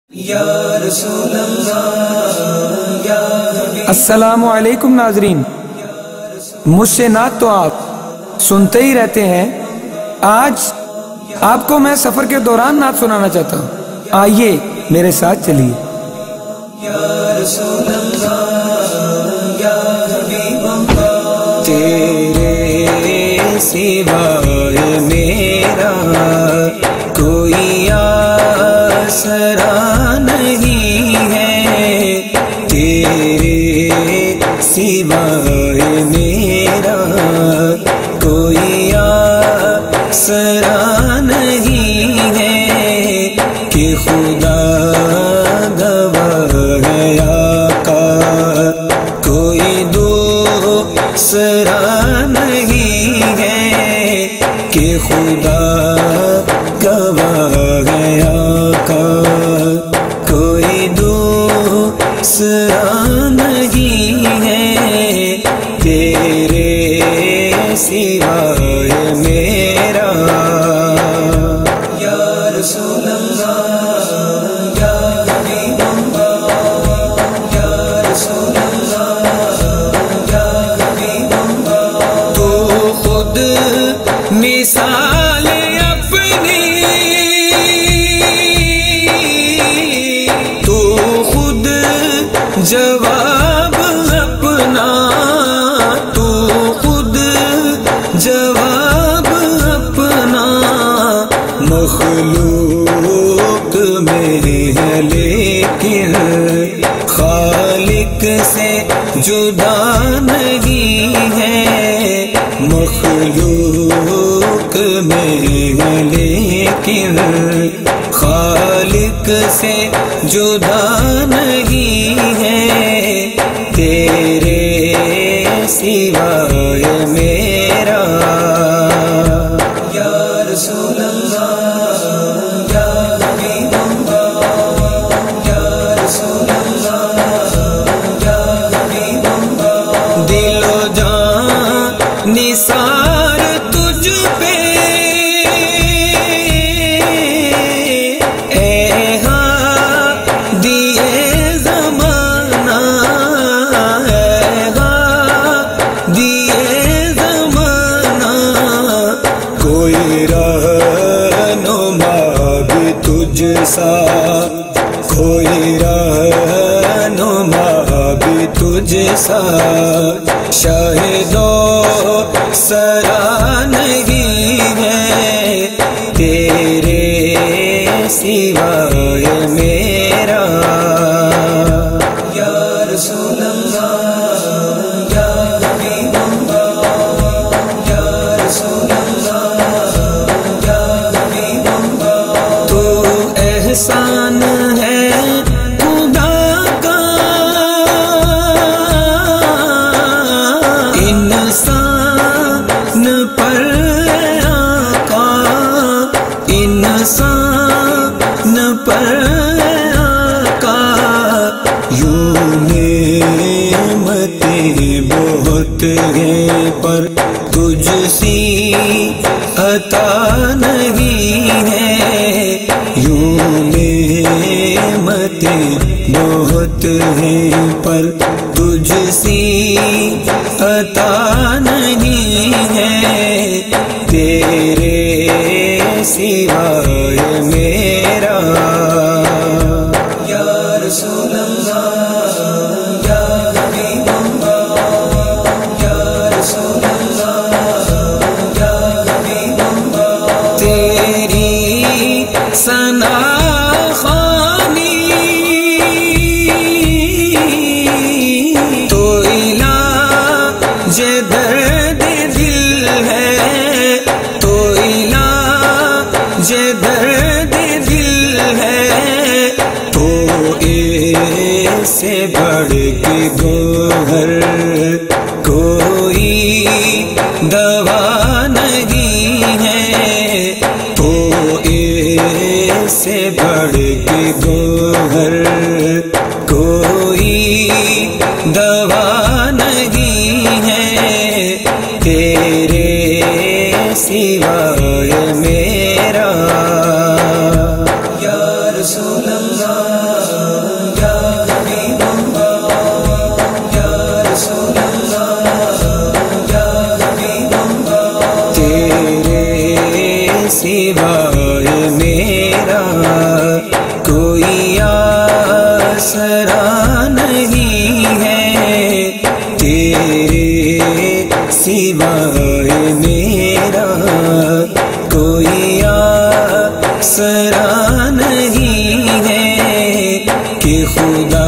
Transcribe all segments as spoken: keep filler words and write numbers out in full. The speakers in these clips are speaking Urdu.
السلام علیکم ناظرین، مجھ سے نعت تو آپ سنتے ہی رہتے ہیں۔ آج آپ کو میں سفر کے دوران نعت سنانا چاہتا ہوں، آئیے میرے ساتھ چلیے۔ تیرے سوائے میرا کوئی آسرا نہیں ہے، تیرے سوائے میرا کوئی آسرا نہیں ہے، کہ خدا گواہ ہے آقا کوئی دوسرا نہیں ہے، کہ خدا گواہ ہے آقا کوئی دوسرا نہیں ہے، تیرے سوائے میرا۔ یا رسول اللہ، یا حبیب اللہ، یا رسول اللہ، یا حبیب اللہ، تو خود مثال اپنی، تو خود جواب اپنا، تو خود جواب اپنا، مخلوق میں ہے لیکن خالق سے جدا نہیں ہے، مخلوق میں ہے لیکن خالق سے جدا نہیں ہے، تیرے سوائے میرا۔ یا رسول اللہ، یا حبیب اللہ، یا رسول اللہ، یا حبیب اللہ، دل و جان نثار تجھ پہ، اے ہادی زمانہ، اے ہادی زمانہ، کوئی رہنما بھی تجھ سا، کوئی رہنما بھی تجھ سا، شاہدو سرا نہیں ہے، تیرے سوائے میرا۔ یا رسول اللہ، یا حبیب اللہ، یا رسول اللہ، یا حبیب اللہ، تو احسان ہے خدا کا انسان پر آقا، انسان پر آقا، یوں نعمتیں بہت ہیں پر تجھ سی عطا نہیں ہے، یوں نعمتیں بہت ہیں پر تجھ سی عطا نہیں ہے، تیرے سوائے میرا۔ یا رسول اللہ، یا حبیب اللہ، یا رسول اللہ، یا حبیب اللہ، تیری ثنا خوانی تو علاج درد دل ہے، تو علاج درد دل ہے، تو اس سے بڑھ کے گوہر کوئی دوا نہیں ہے، تو اس سے بڑھ کے گوہر کوئی دوا نہیں ہے، تیرے سوائے میرا۔ یا رسول اللہ یا حبیب اللہ یا رسول اللہ یا حبیب اللہ. تیرے سوائے میرا کوئی آسرا نہیں ہے، تیرے سوائے میرا کوئی آسرا نہیں ہے کہ خدا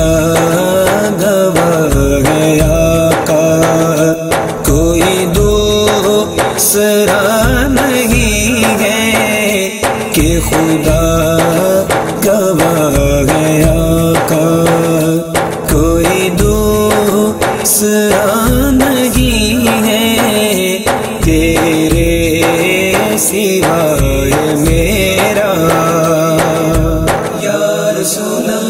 گواہ ہے آقا کوئی دوسرا نہیں ہے کہ خدا گواہ ہے آقا کوئی دوسرا نہیں ہے تیرے سوائے میرا یا رسول اللہ.